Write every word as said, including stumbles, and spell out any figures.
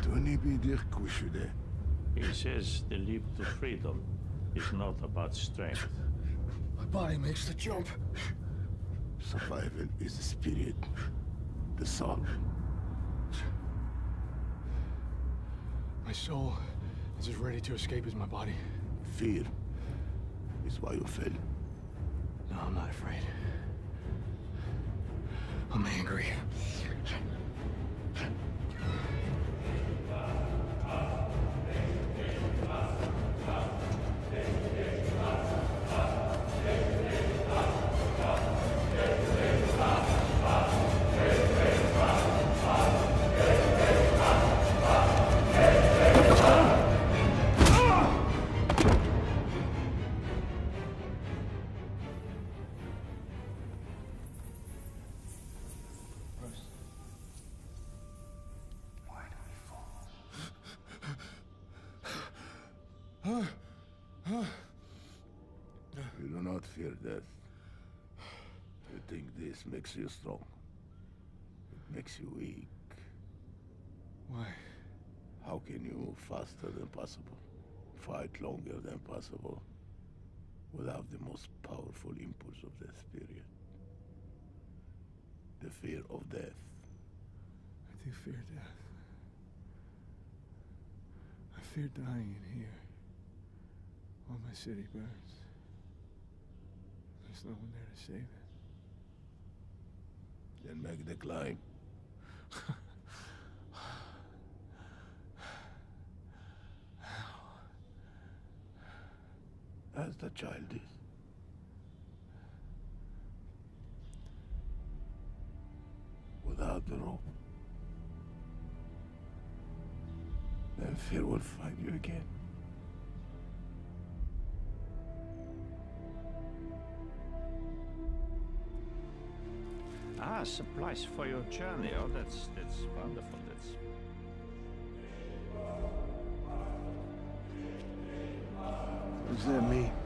He says the leap to freedom is not about strength. My body makes the jump. Survival is the spirit, the soul. My soul is as ready to escape as my body. Fear is why you fail. No, I'm not afraid. I'm angry. You do not fear death. You think this makes you strong. It makes you weak. Why? How can you move faster than possible? Fight longer than possible? Without the most powerful impulse of the spirit. The fear of death. I do fear death. I fear dying in here. While my city burns. There's no one there to save it. Then make the climb. As the child is. Without the rope. Then fear will find you again. Ah, supplies for your journey. Oh, that's that's wonderful. That's. Is that me?